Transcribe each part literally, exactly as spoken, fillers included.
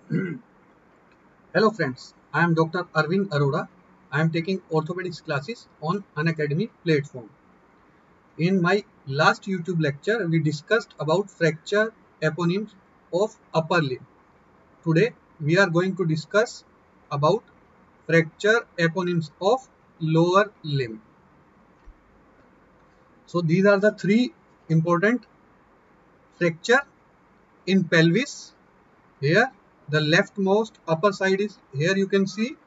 Hello friends, I am Doctor Arvind Arora. I am taking orthopedics classes on Unacademy platform. In my last YouTube lecture, we discussed about fracture eponyms of upper limb. Today, we are going to discuss about fracture eponyms of lower limb. So these are the three important fracture in pelvis. Here, the leftmost upper side is here you can see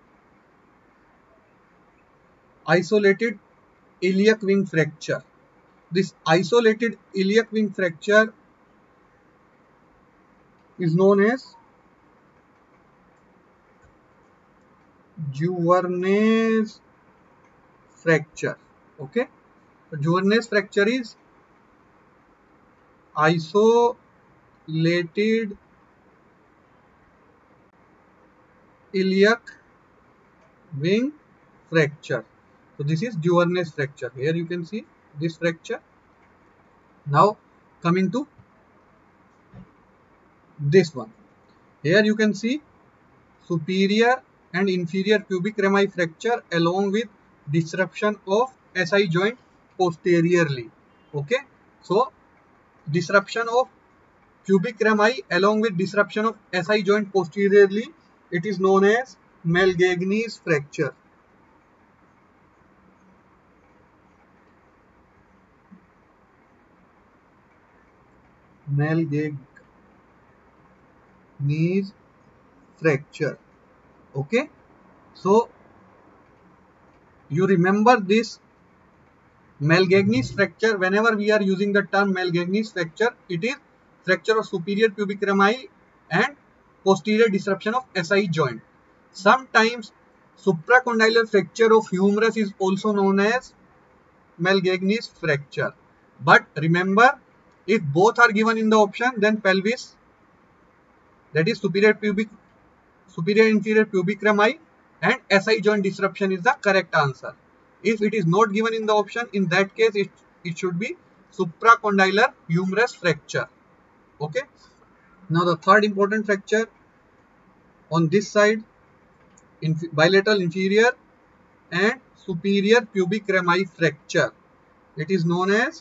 isolated iliac wing fracture. This isolated iliac wing fracture is known as Jouvernet's fracture. Okay, so Jouvernet's fracture is isolated iliac wing fracture. So this is Jouvernet's fracture. Here you can see this fracture. Now coming to this one. Here you can see superior and inferior pubic rami fracture along with disruption of S I joint posteriorly. Okay, so disruption of pubic rami along with disruption of S I joint posteriorly, it is known as Malgagne's fracture. Malgagne's fracture. Okay, so you remember this Malgagne's fracture. Whenever we are using the term Malgagne's fracture, it is fracture of superior pubic rami and posterior disruption of S I joint. Sometimes supracondylar fracture of humerus is also known as Malgagne's fracture. But remember, if both are given in the option, then pelvis, that is superior pubic, superior inferior pubic rami and S I joint disruption is the correct answer. If it is not given in the option, in that case it, it should be supracondylar humerus fracture. Okay. Now the third important fracture on this side, inf bilateral inferior and superior pubic rami fracture. It is known as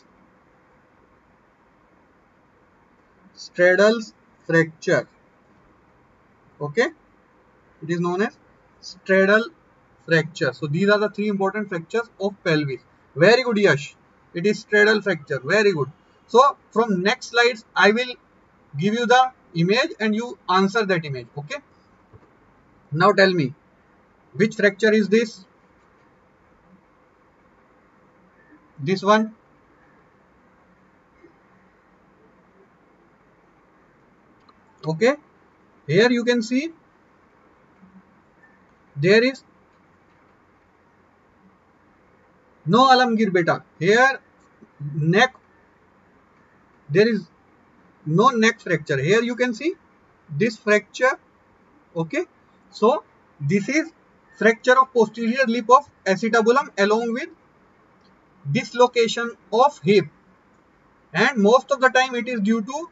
straddle's fracture. Okay. It is known as straddle fracture. So these are the three important fractures of pelvis. Very good, Yash. It is straddle fracture. Very good. So from next slides, I will give you the image and you answer that image. Okay. Now tell me, which fracture is this? This one? Okay. Here you can see there is no Alamgir beta. Here neck, there is no neck fracture. Here you can see this fracture. Okay, so this is fracture of posterior lip of acetabulum along with dislocation of hip, and most of the time it is due to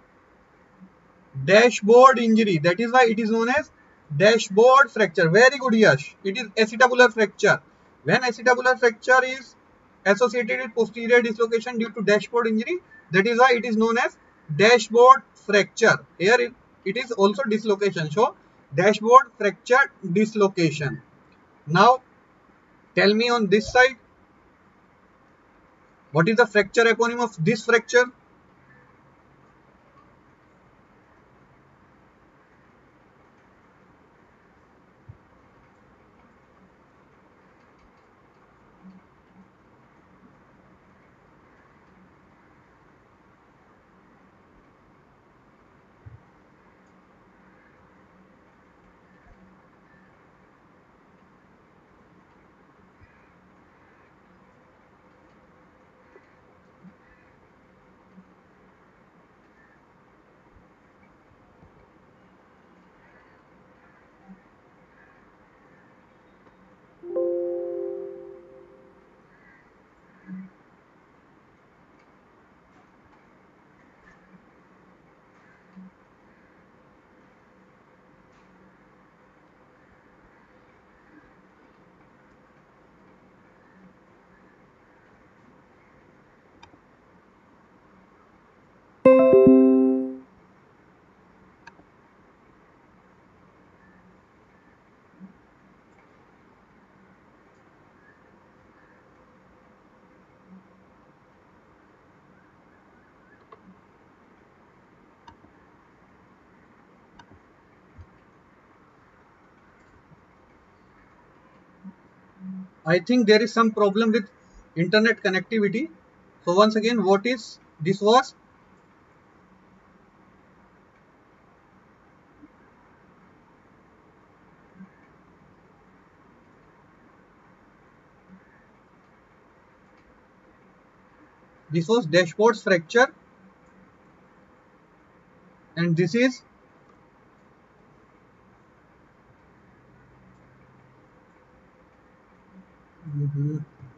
dashboard injury. That is why it is known as dashboard fracture. Very good, Yash. It is acetabular fracture. When acetabular fracture is associated with posterior dislocation due to dashboard injury, that is why it is known as dashboard fracture. Here it, it is also dislocation. So dashboard fracture dislocation. Now tell me on this side, what is the fracture eponym of this fracture? I think there is some problem with internet connectivity. So once again, what is this was this was dashboard's fracture, and this is mm-hmm.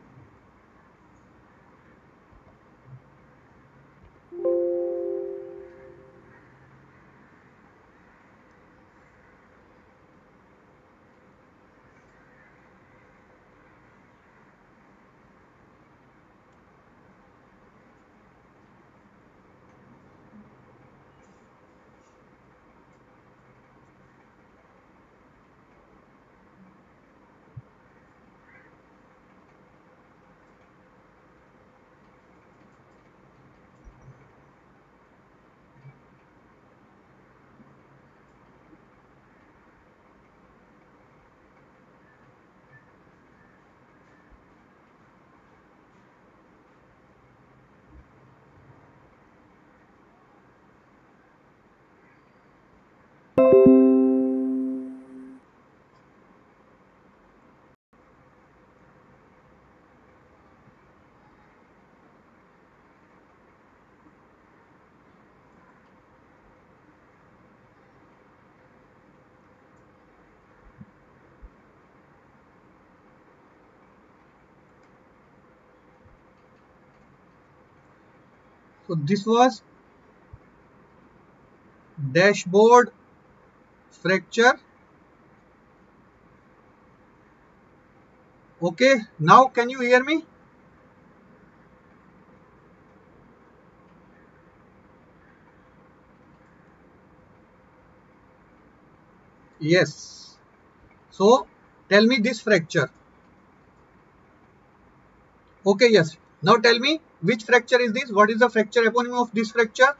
So this was dashboard fracture. Okay, now can you hear me? Yes. So tell me this fracture. Okay, yes. Now tell me which fracture is this? What is the fracture eponym of this fracture?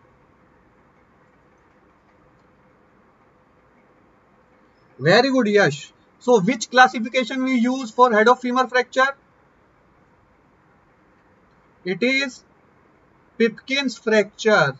Very good, Yash. So which classification we use for head of femur fracture? It is Pipkin's fracture.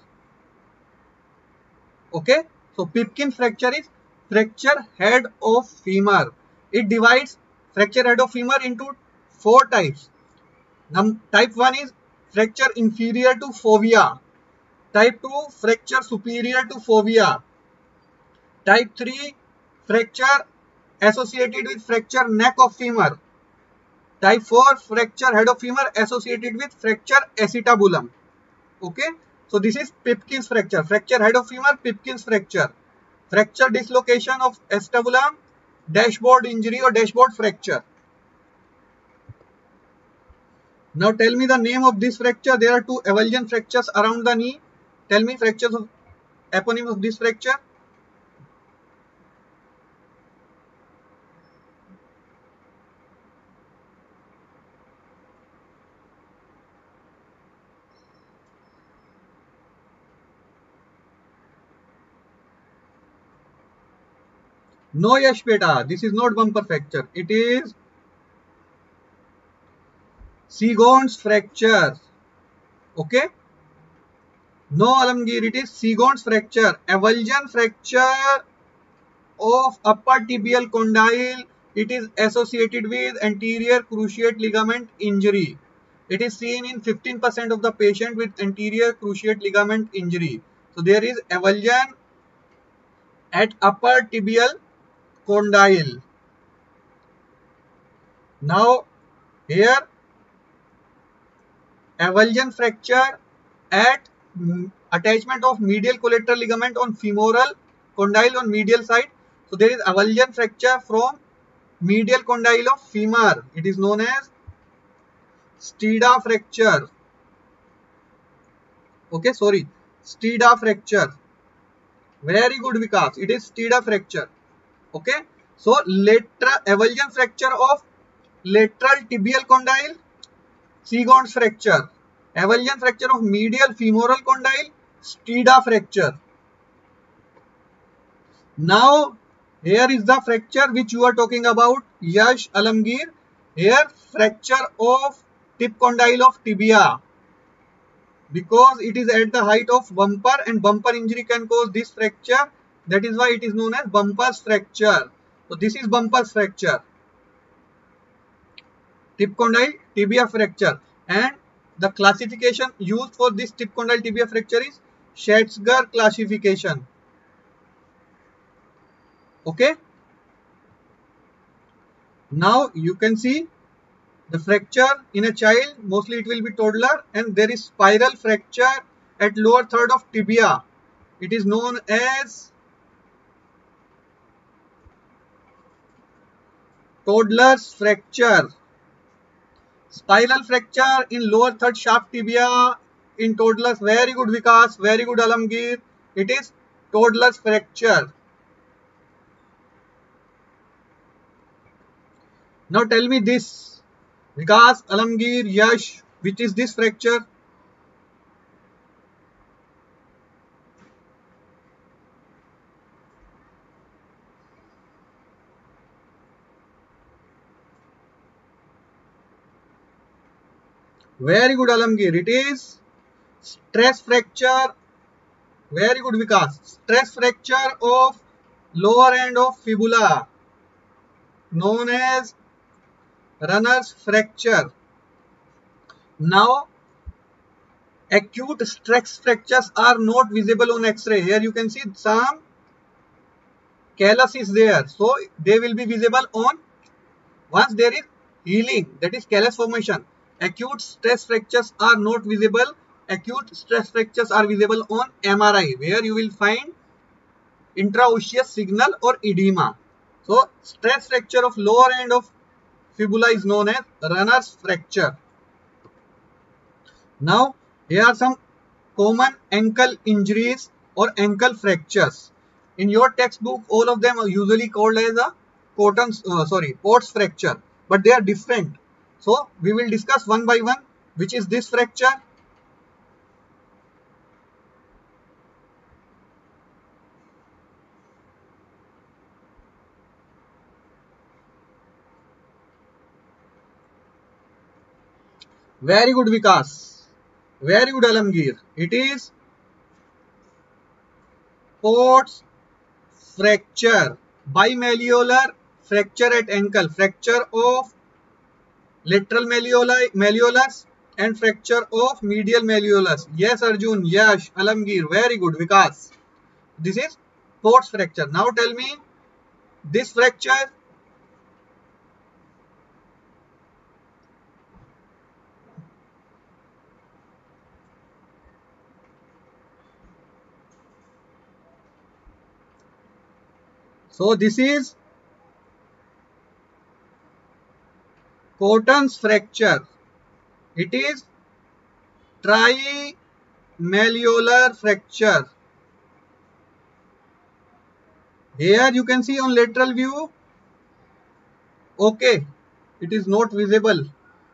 Okay. So Pipkin fracture is fracture head of femur. It divides fracture head of femur into four types. Num type one is fracture inferior to fovea. Type two, fracture superior to fovea. Type three, fracture associated with fracture neck of femur. Type four, fracture head of femur associated with fracture acetabulum. Okay. So this is Pipkin's fracture. Fracture head of femur, Pipkin's fracture. Fracture dislocation of acetabulum, dashboard injury or dashboard fracture. Now tell me the name of this fracture. There are two avulsion fractures around the knee. Tell me fractures of eponym of this fracture. No, Yash beta, this is not bumper fracture. It is Seagon's fracture. Okay. No, Alamgir, it is Seagon's fracture. Avulsion fracture of upper tibial condyle. It is associated with anterior cruciate ligament injury. It is seen in fifteen percent of the patient with anterior cruciate ligament injury. So there is avulsion at upper tibial condyle. Now here avulsion fracture at attachment of medial collateral ligament on femoral condyle on medial side. So there is avulsion fracture from medial condyle of femur. It is known as Stida fracture. Okay, sorry, Stida fracture. Very good, Vikas. It is Stida fracture. Okay, so lateral avulsion fracture of lateral tibial condyle, Seagon's fracture. Avulsion fracture of medial femoral condyle, Stida fracture. Now here is the fracture which you are talking about, Yash Alamgir. Here fracture of tip condyle of tibia, because it is at the height of bumper and bumper injury can cause this fracture. That is why it is known as bumper's fracture. So this is bumper's fracture, tip condyle tibia fracture, and the classification used for this tip condyle tibia fracture is Schatzger classification. Okay. Now you can see the fracture in a child, mostly it will be toddler, and there is spiral fracture at lower third of tibia. It is known as toddler's fracture. Spiral fracture in lower third shaft tibia in toddlers. Very good Vikas, very good Alamgir. It is toddler's fracture. Now tell me this, Vikas, Alamgir, Yash, which is this fracture? Very good Alamgir. It is stress fracture. Very good Vikas. Stress fracture of lower end of fibula, known as runner's fracture. Now acute stress fractures are not visible on X-ray. Here you can see some callus is there, so they will be visible on once there is healing, that is callus formation. Acute stress fractures are not visible. Acute stress fractures are visible on M R I, where you will find intraosseous signal or edema. So stress fracture of lower end of fibula is known as runner's fracture. Now here are some common ankle injuries or ankle fractures. In your textbook, all of them are usually called as a Cotton's, uh, sorry, Port's fracture, but they are different. So we will discuss one by one, which is this fracture. Very good Vikas. Very good Alamgir. It is Port's fracture. Bimalleolar fracture at ankle. Fracture of lateral malleolus and fracture of medial malleolus. Yes Arjun, Yash, Alamgir. Very good Vikas. This is Port's fracture. Now tell me this fracture. So this is Cotton's fracture. It is trimalleolar fracture. Here you can see on lateral view. Okay, it is not visible.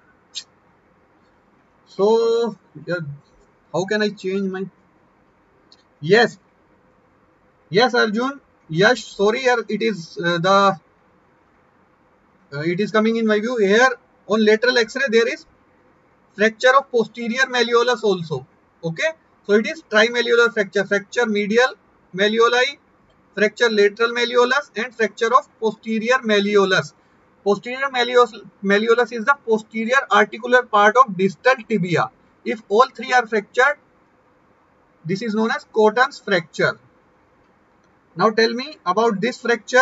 So yeah, how can I change my? Yes, yes Arjun. Yes, sorry, it is uh, the uh, it is coming in my view. Here on lateral X-ray there is fracture of posterior malleolus also. Okay, so it is trimalleolar fracture. Fracture medial malleoli, fracture lateral malleolus, and fracture of posterior malleolus. Posterior malleolus is the posterior articular part of distal tibia. If all three are fractured, this is known as Cotton's fracture. Now tell me about this fracture.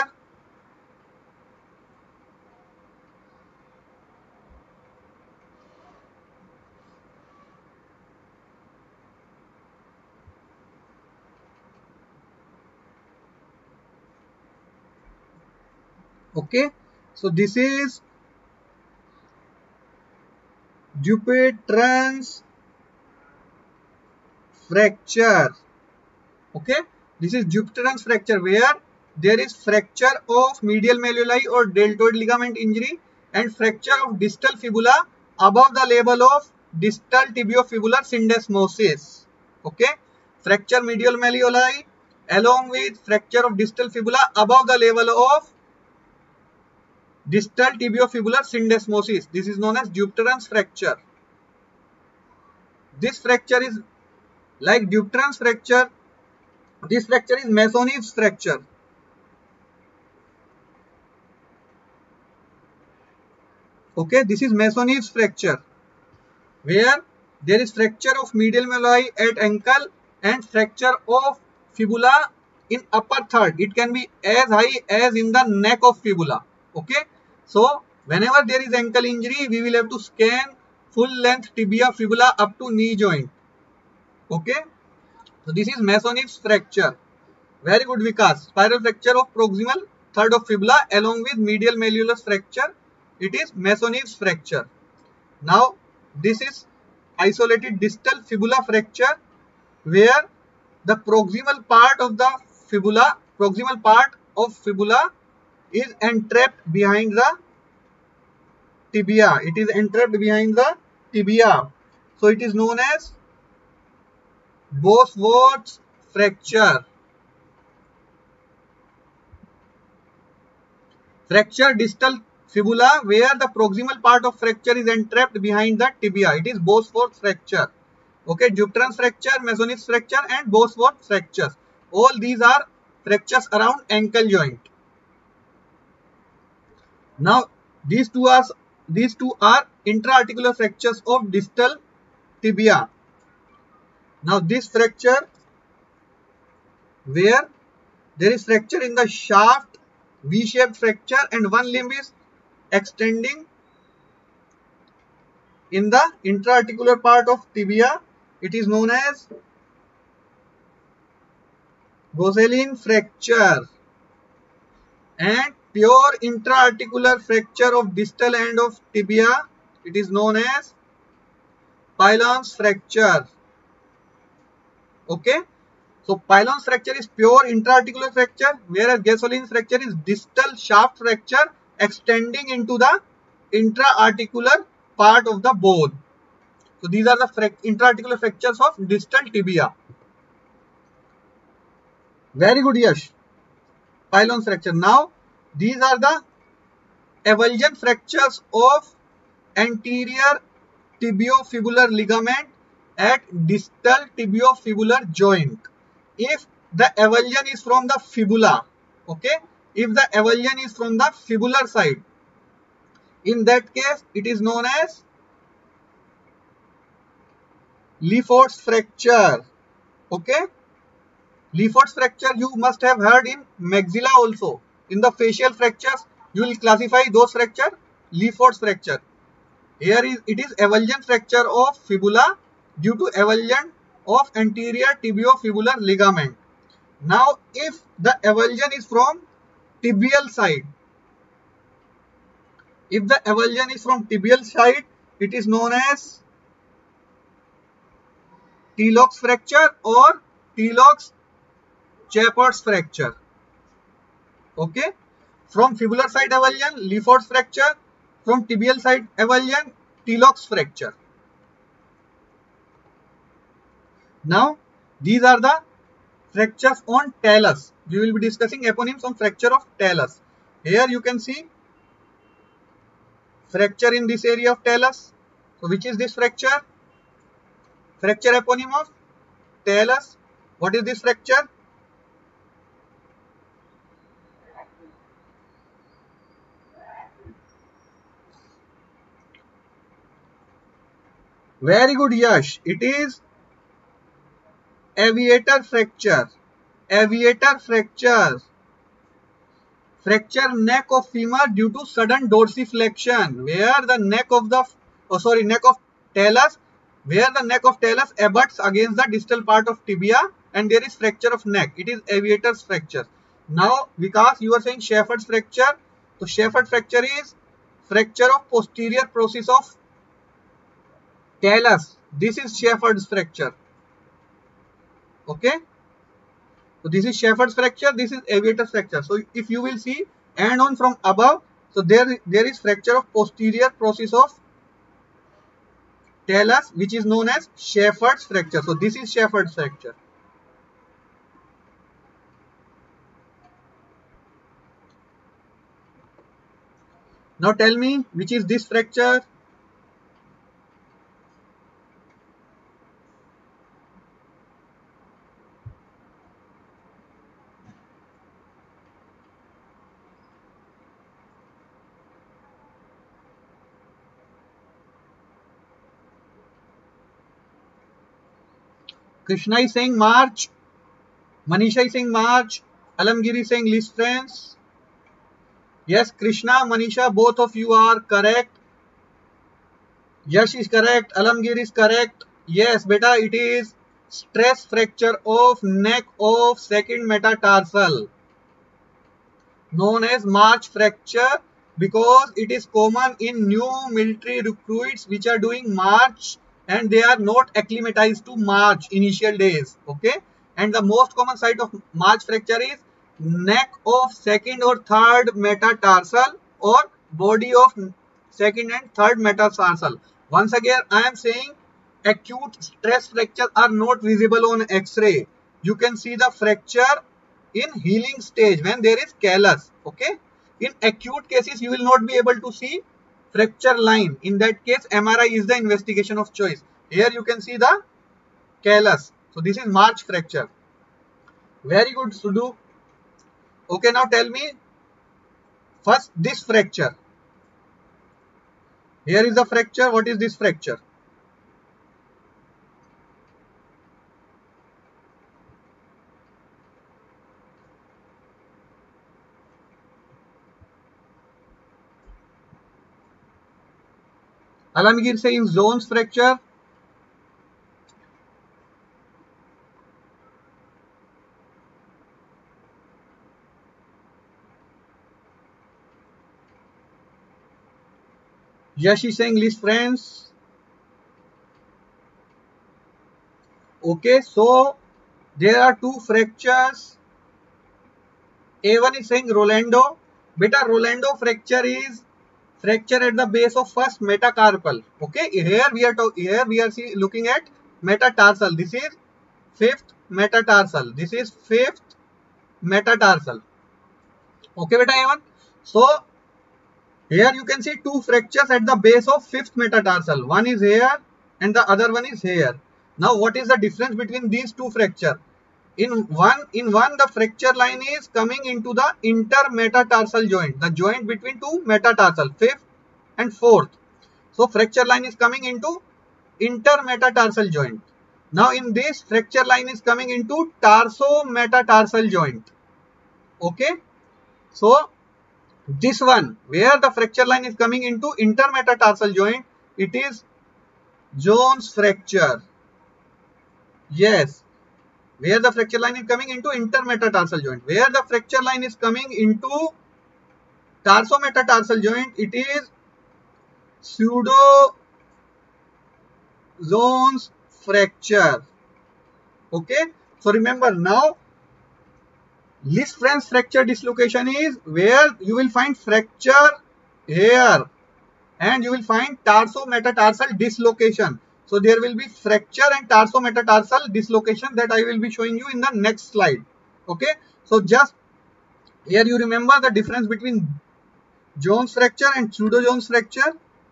Okay, so this is Dupuytren's fracture. Okay, this is Dupuytren's fracture, where there is fracture of medial malleoli or deltoid ligament injury and fracture of distal fibula above the level of distal tibiofibular syndesmosis. Okay, fracture medial malleoli along with fracture of distal fibula above the level of distal tibiofibular syndesmosis. This is known as Dupuytren's fracture. This fracture is like Dupuytren's fracture. This fracture is Maisonneuve's fracture. Okay, this is Maisonneuve's fracture, where there is fracture of medial malleoli at ankle and fracture of fibula in upper third. It can be as high as in the neck of fibula. Okay, so whenever there is ankle injury, we will have to scan full length tibia fibula up to knee joint. Okay, so this is Maisonneuve's fracture. Very good, Vikas. Spiral fracture of proximal third of fibula along with medial malleolus fracture. It is Maisonneuve's fracture. Now this is isolated distal fibula fracture, where the proximal part of the fibula, proximal part of fibula is entrapped behind the tibia. It is entrapped behind the tibia. So it is known as Bosworth's fracture. Fracture distal fibula where the proximal part of fracture is entrapped behind the tibia. It is Bosworth's fracture. Okay, Dupuytren's fracture, Maisonneuve's fracture and Bosworth's fractures. All these are fractures around ankle joint. Now these two are these two are intra-articular fractures of distal tibia. Now this fracture where there is fracture in the shaft, V-shaped fracture, and one limb is extending in the intra-articular part of tibia. It is known as Gosselin fracture. And pure intra-articular fracture of distal end of tibia, it is known as Pilon's fracture. Okay, so Pilon's fracture is pure intra-articular fracture, whereas Gosselin's fracture is distal shaft fracture extending into the intra-articular part of the bone. So these are the intra-articular fractures of distal tibia. Very good, Yash. Pilon's fracture. Now these are the avulsion fractures of anterior tibiofibular ligament at distal tibiofibular joint. If the avulsion is from the fibula, okay, if the avulsion is from the fibular side, in that case it is known as Lefort's fracture. Okay, Lefort's fracture you must have heard in maxilla also. In the facial fractures, you will classify those fracture Lefort's fracture. Here is it is avulsion fracture of fibula due to avulsion of anterior tibiofibular ligament. Now, if the avulsion is from tibial side, if the avulsion is from tibial side, it is known as Teloc's fracture or Teloc's Chappard's fracture. Okay, from fibular side avulsion, Lefort's fracture. From tibial side avulsion, Teloc's fracture. Now these are the fractures on talus. We will be discussing eponyms on fracture of talus. Here you can see fracture in this area of talus. So which is this fracture? Fracture eponym of talus. What is this fracture? Very good, Yash. It is aviator fracture. Aviator fracture. Fracture neck of femur due to sudden dorsiflexion, where the neck of the oh sorry neck of talus, where the neck of talus abuts against the distal part of tibia and there is fracture of neck. It is aviator's fracture. Now, because you are saying Shepard's fracture, so Shepard fracture is fracture of posterior process of talus. This is Shepard's fracture. Okay. So this is Shepard's fracture, this is aviator's fracture. So if you will see and on from above, so there, there is fracture of posterior process of talus, which is known as Shepard's fracture. So this is Shepard's fracture. Now tell me, which is this fracture? Krishna is saying March. Manisha is saying March. Alamgiri is saying list friends. Yes, Krishna, Manisha, both of you are correct. Yash is correct. Alamgir is correct. Yes, beta, it is stress fracture of neck of second metatarsal, known as March fracture, because it is common in new military recruits which are doing march and they are not acclimatized to march initial days. Okay, and the most common site of march fracture is neck of second or third metatarsal or body of second and third metatarsal. Once again, I am saying acute stress fracture are not visible on X-ray. You can see the fracture in healing stage when there is callus. Okay, in acute cases you will not be able to see fracture line. In that case, M R I is the investigation of choice. Here you can see the callus. So this is March fracture. Very good, Sudu. Okay, now tell me first this fracture. Here is the fracture. What is this fracture? Alamgir saying zones fracture. Yash is saying list friends. Okay, so there are two fractures. A one is saying Rolando. Beta, Rolando fracture is fracture at the base of first metacarpal. Okay, here we are here we are see, looking at metatarsal. This is fifth metatarsal. This is fifth metatarsal. Okay, beta A one. So here you can see two fractures at the base of fifth metatarsal. One is here and the other one is here. Now what is the difference between these two fractures? In one, in one the fracture line is coming into the intermetatarsal joint, the joint between two metatarsal, fifth and fourth. So fracture line is coming into intermetatarsal joint. Now in this, fracture line is coming into tarsometatarsal joint. Okay, so this one where the fracture line is coming into intermetatarsal joint, it is Jones fracture. Yes, where the fracture line is coming into intermetatarsal joint. Where the fracture line is coming into tarsometatarsal joint, it is pseudo Jones fracture. Okay, so remember now, Lisfranc fracture dislocation is where you will find fracture here and you will find tarsometatarsal dislocation. So there will be fracture and tarsometatarsal dislocation that I will be showing you in the next slide. Okay, so just here you remember the difference between Jones fracture and pseudo Jones fracture.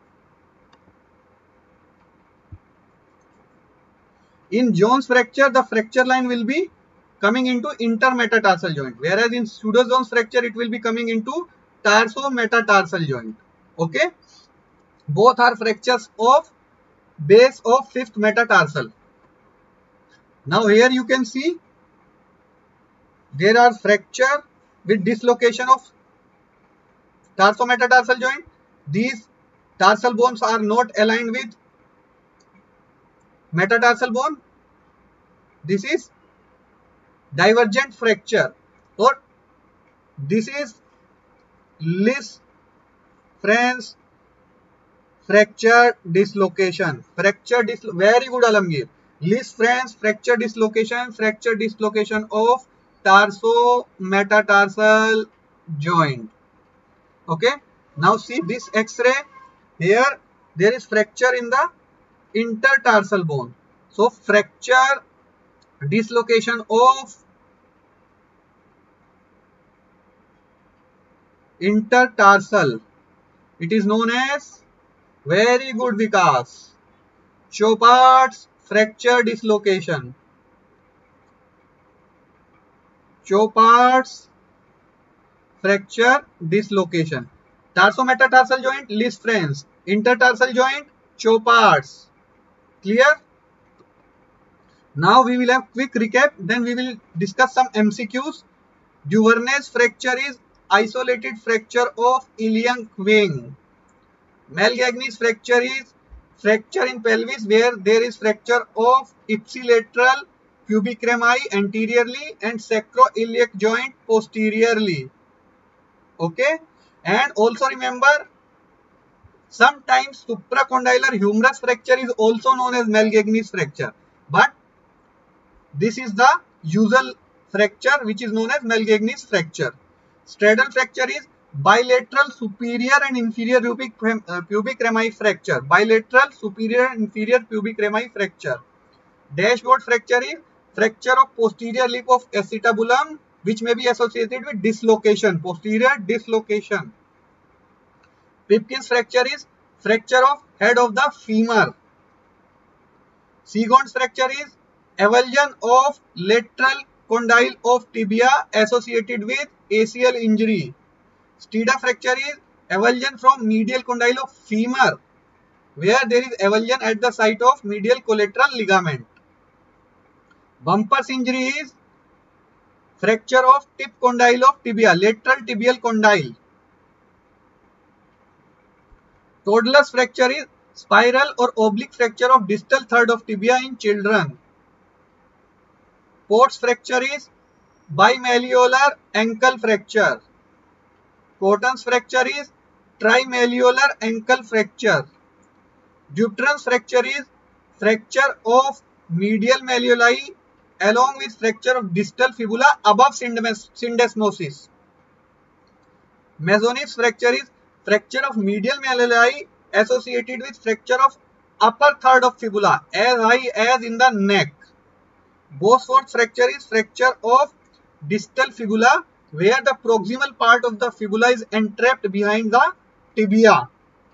In Jones fracture, the fracture line will be coming into intermetatarsal joint, whereas in pseudo Jones fracture it will be coming into tarsometatarsal joint. Okay, both are fractures of base of fifth metatarsal. Now here you can see there are fracture with dislocation of tarsometatarsal joint. These tarsal bones are not aligned with metatarsal bone. This is divergent fracture, or this is Lisfranc fracture dislocation. Fracture dis very good, Alamgir. Lisfranc fracture dislocation, fracture dislocation of tarsometatarsal joint. Okay, now see this X-ray. Here there is fracture in the intertarsal bone. So fracture dislocation of intertarsal It is known as, very good Vikas, Chopard's fracture dislocation. Chopard's fracture dislocation. Tarsometatarsal joint, Lisfranc. Intertarsal joint, Chopard's. Clear? Now we will have quick recap, then we will discuss some M C Qs. Duvernay's fracture is isolated fracture of iliac vein. Malgagny's fracture is fracture in pelvis where there is fracture of ipsilateral pubic rami anteriorly and sacroiliac joint posteriorly. Okay, and also remember, sometimes supracondylar humerus fracture is also known as Malgagny's fracture, but this is the usual fracture which is known as Malgagny's fracture. Straddle fracture is bilateral superior and inferior pubic, uh, pubic rami fracture. Bilateral superior and inferior pubic rami fracture. Dashboard fracture is fracture of posterior lip of acetabulum which may be associated with dislocation, posterior dislocation. Pipkin's fracture is fracture of head of the femur. Seagon's fracture is avulsion of lateral condyle of tibia associated with A C L injury. Steda fracture is avulsion from medial condyle of femur where there is avulsion at the site of medial collateral ligament. Bumper's injury is fracture of tip condyle of tibia, lateral tibial condyle. Toddler's fracture is spiral or oblique fracture of distal third of tibia in children. Port's fracture is bimalleolar ankle fracture. Cotton's fracture is trimalleolar ankle fracture. Duptron's fracture is fracture of medial malleoli along with fracture of distal fibula above syndesmosis. Maisonnette's fracture is fracture of medial malleoli associated with fracture of upper third of fibula as high as in the neck. Bosworth's fracture is fracture of distal fibula where the proximal part of the fibula is entrapped behind the tibia.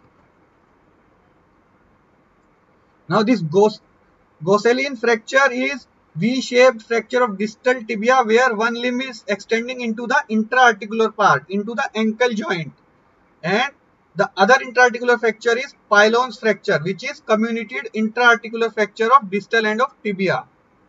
Now this Gosselin fracture is V-shaped fracture of distal tibia where one limb is extending into the intra-articular part, into the ankle joint. And the other intra-articular fracture is Pilon's fracture, which is comminuted intra-articular fracture of distal end of tibia.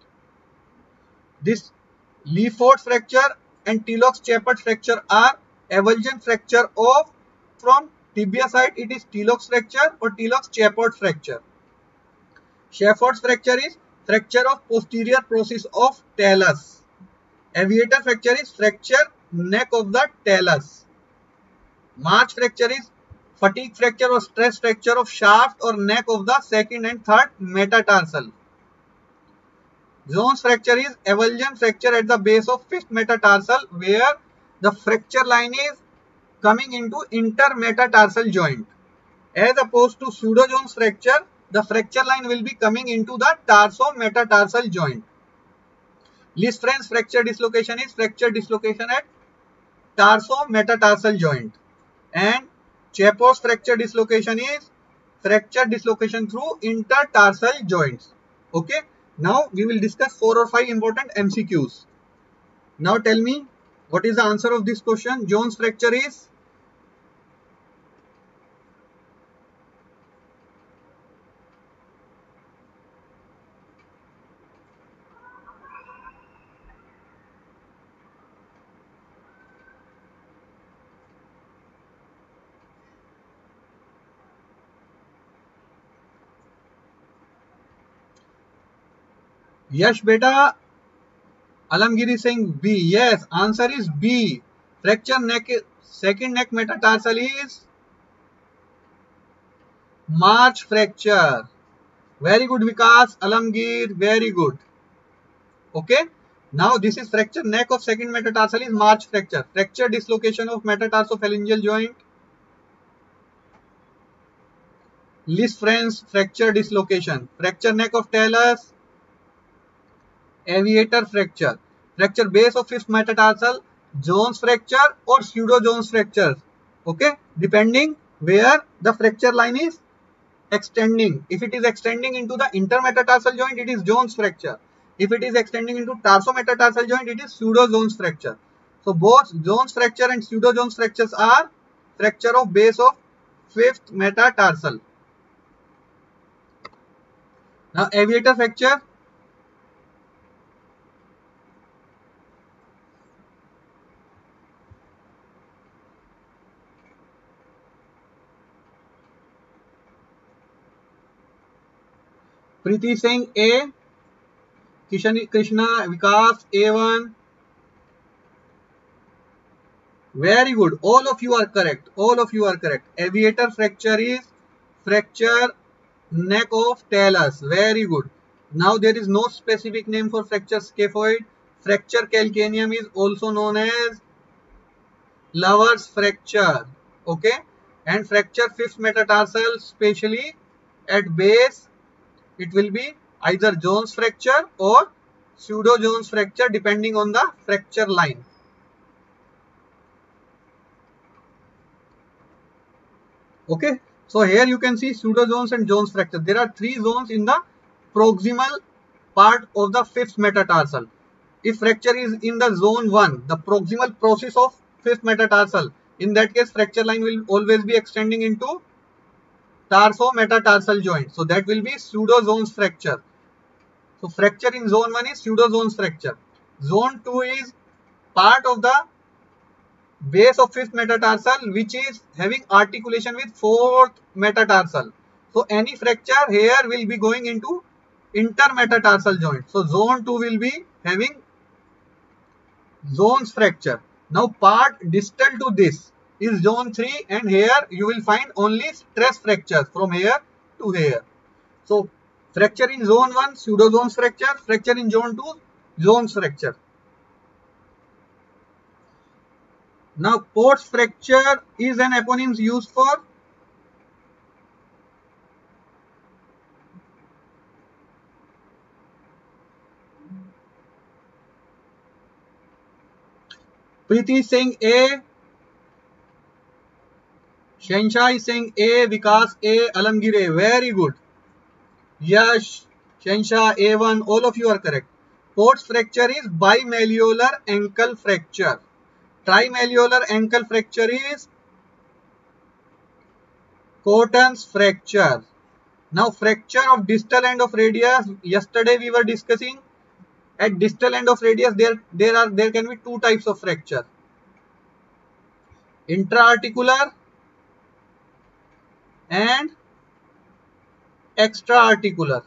This Leaford's fracture and Tellox-Chaput fracture are avulsion fracture of, from tibia side it is Tellox fracture or Tellox-Chaput fracture. Shefford's fracture is fracture of posterior process of talus. Aviator fracture is fracture neck of the talus. March fracture is fatigue fracture or stress fracture of shaft or neck of the second and third metatarsal. Jones fracture is avulsion fracture at the base of fifth metatarsal where the fracture line is coming into intermetatarsal joint. As opposed to pseudo-Jones fracture, the fracture line will be coming into the tarsometatarsal joint. Lisfranc fracture dislocation is fracture dislocation at tarsometatarsal joint. And Chaput's fracture dislocation is fracture dislocation through intertarsal joints. Okay. Now we will discuss four or five important M C Qs. Now tell me, what is the answer of this question? Jones fracture is? Yes, beta. Alamgir is saying B. Yes, answer is B. Fracture neck, second neck metatarsal is March fracture. Very good, Vikas. Alamgir, very good. Okay. Now this is fracture neck of second metatarsal is March fracture. Fracture dislocation of metatarsophalangeal joint. Lisfranc fracture dislocation. Fracture neck of talus. Aviator fracture. Fracture base of fifth metatarsal. Jones fracture or pseudo Jones fracture. Okay. Depending where the fracture line is extending. If it is extending into the intermetatarsal joint, it is Jones fracture. If it is extending into tarsometatarsal joint, it is pseudo-Jones fracture. So both Jones fracture and pseudo-Jones fractures are fracture of base of fifth metatarsal. Now aviator fracture. Preeti Singh A, Krishna Vikas A one. Very good. All of you are correct. All of you are correct. Aviator fracture is fracture neck of talus. Very good. Now there is no specific name for fracture scaphoid. Fracture calcaneum is also known as lover's fracture. Okay. And fracture fifth metatarsal, especially at base, it will be either Jones fracture or pseudo Jones fracture depending on the fracture line. Okay, so here you can see pseudo Jones and Jones fracture. There are three zones in the proximal part of the fifth metatarsal. If fracture is in the zone one, the proximal process of fifth metatarsal, in that case fracture line will always be extending into tarsometatarsal joint. So that will be pseudo Jones fracture. So fracture in zone one is pseudo Jones fracture. Zone two is part of the base of fifth metatarsal which is having articulation with fourth metatarsal. So any fracture here will be going into intermetatarsal joint. So zone two will be having zones fracture. Now part distal to this is zone three, and here you will find only stress fractures from here to here. So fracture in zone one, pseudo Jones fracture. Fracture in zone two, Jones fracture. Now Port's fracture is an eponym used for Preeti is saying A, Shansha is saying A, Vikas A, Alamgir A. Very good. Yash, Shansha A one, all of you are correct. Port's fracture is bimalleolar ankle fracture. Trimalleolar ankle fracture is Corton's fracture. Now fracture of distal end of radius. Yesterday we were discussing at distal end of radius there there are there can be two types of fracture. Intra-articular and extra-articular.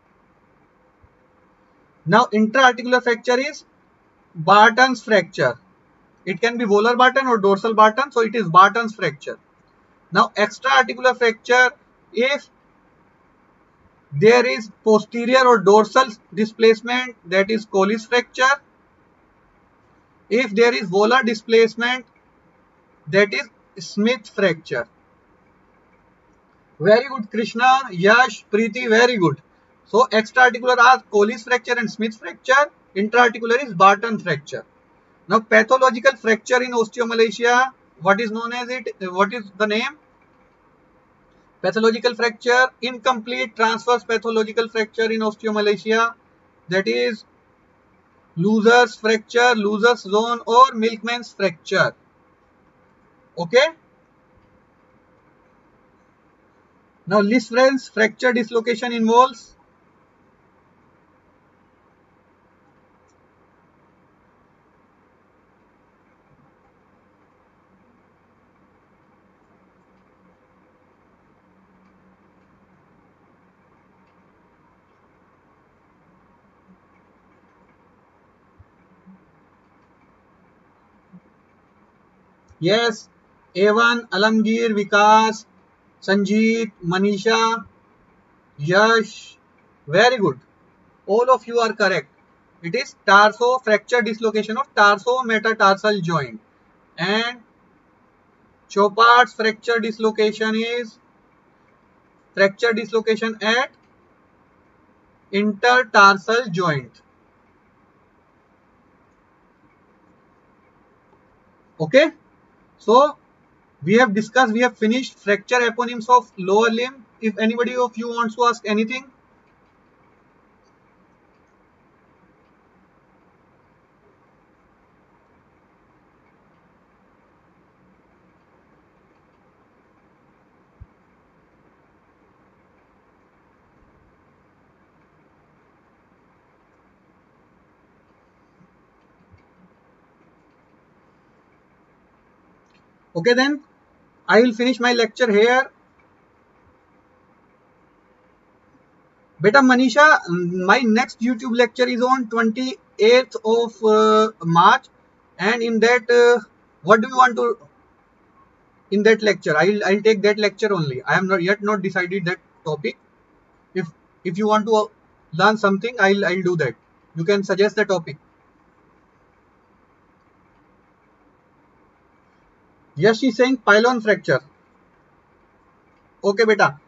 Now intra-articular fracture is Barton's fracture. It can be volar Barton or dorsal Barton, so it is Barton's fracture. Now extra-articular fracture, if there is posterior or dorsal displacement, that is Colles fracture. If there is volar displacement, that is Smith fracture. Very good, Krishna, Yash, Preeti, very good. So extra-articular are Colles fracture and Smith fracture. Intra-articular is Barton fracture. Now pathological fracture in osteomalacia, what is known as it? What is the name? Pathological fracture, incomplete transverse pathological fracture in osteomalacia, that is loser's fracture, loser's zone or milkman's fracture. Okay. Now Lisfranc fracture dislocation involves yes, A one, Alamgir, Vikas, Sanjeet, Manisha, Yash, very good. All of you are correct. It is tarso fracture dislocation of tarsometatarsal joint, and Chopard's fracture dislocation is fracture dislocation at intertarsal joint. Okay, so we have discussed, we have finished fracture eponyms of lower limb. If anybody of you wants to ask anything. Okay, then I will finish my lecture here. Beta Manisha, my next YouTube lecture is on twenty-eighth of uh, March, and in that, uh, what do you want to? In that lecture, I'll I'll take that lecture only. I am not yet not decided that topic. If if you want to learn something, I'll I'll do that. You can suggest the topic. Yes, she's saying pylon fracture. Okay, beta.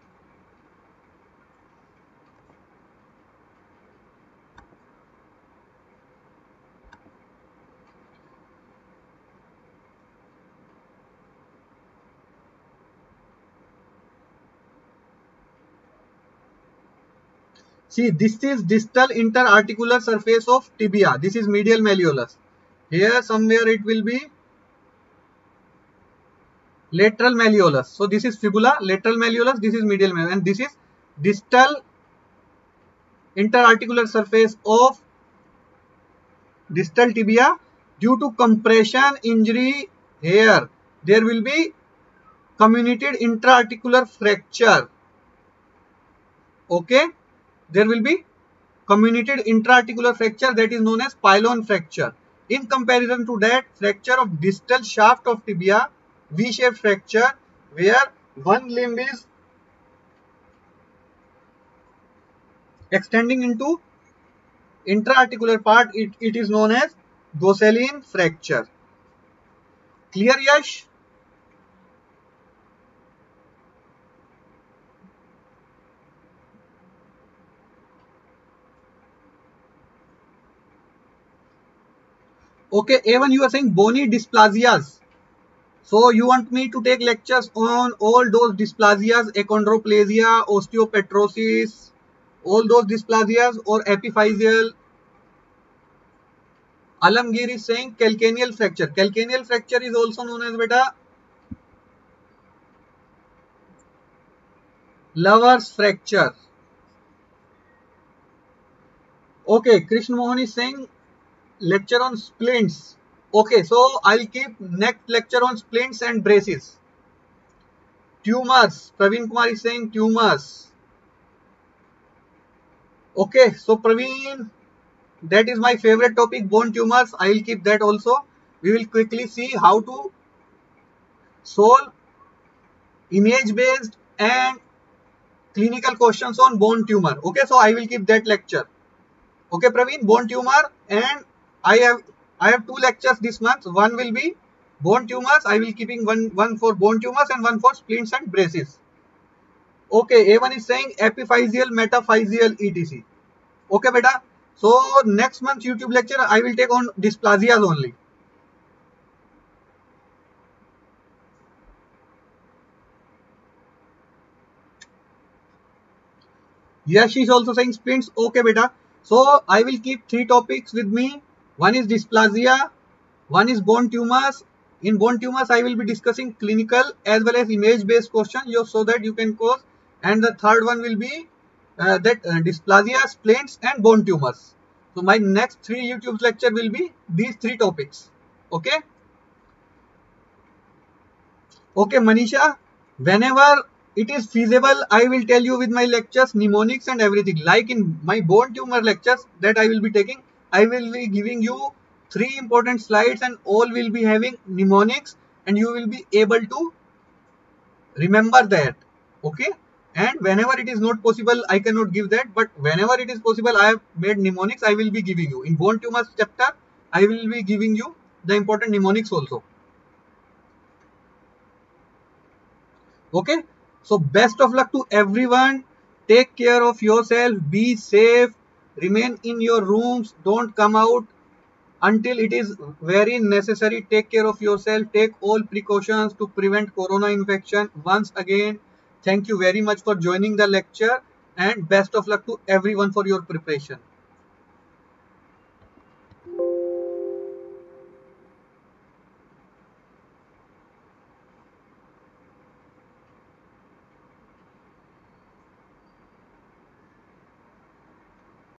See, this is distal interarticular surface of tibia. This is medial malleolus. Here somewhere it will be lateral malleolus. So this is fibula, lateral malleolus, this is medial malleolus, and this is distal interarticular surface of distal tibia. Due to compression injury here, there will be comminuted intraarticular fracture. Okay, there will be comminuted intraarticular fracture, that is known as pylon fracture. In comparison to that, fracture of distal shaft of tibia, V-shaped fracture, where one limb is extending into intraarticular part, it, it is known as Gosselin fracture. Clear, Yash? Okay, Evan, you are saying bony dysplasias. So you want me to take lectures on all those dysplasias, achondroplasia, osteopetrosis, all those dysplasias, or epiphyseal? Alamgir is saying calcaneal fracture. Calcaneal fracture is also known as beta lover's fracture. Okay, Krishna Mohan is saying lecture on splints. Okay, so I'll keep next lecture on splints and braces. Tumors. Praveen Kumar is saying tumors. Okay, so Praveen, that is my favorite topic, bone tumors. I will keep that also. We will quickly see how to solve image based and clinical questions on bone tumor. Okay, so I will keep that lecture. Okay, Praveen, bone tumor, and I have I have two lectures this month. One will be bone tumors. I will keeping one one for bone tumors and one for splints and braces. Okay, A one is saying epiphyseal, metaphyseal, et cetera. Okay, beta. So next month YouTube lecture I will take on dysplasias only. Yes, she is also saying splints. Okay, beta. So I will keep three topics with me. One is dysplasia, one is bone tumors. In bone tumors, I will be discussing clinical as well as image-based questions, so that you can course. And the third one will be uh, that uh, dysplasia, splints, and bone tumors. So my next three YouTube lecture will be these three topics. Okay. Okay, Manisha. Whenever it is feasible, I will tell you with my lectures, mnemonics and everything. Like in my bone tumor lectures that I will be taking, I will be giving you three important slides and all will be having mnemonics and you will be able to remember that. Okay. And whenever it is not possible, I cannot give that. But whenever it is possible, I have made mnemonics, I will be giving you. In bone tumors chapter, I will be giving you the important mnemonics also. Okay. So best of luck to everyone. Take care of yourself. Be safe. Remain in your rooms. Don't come out. Until it is very necessary, take care of yourself, take all precautions to prevent corona infection. Once again, thank you very much for joining the lecture and best of luck to everyone for your preparation.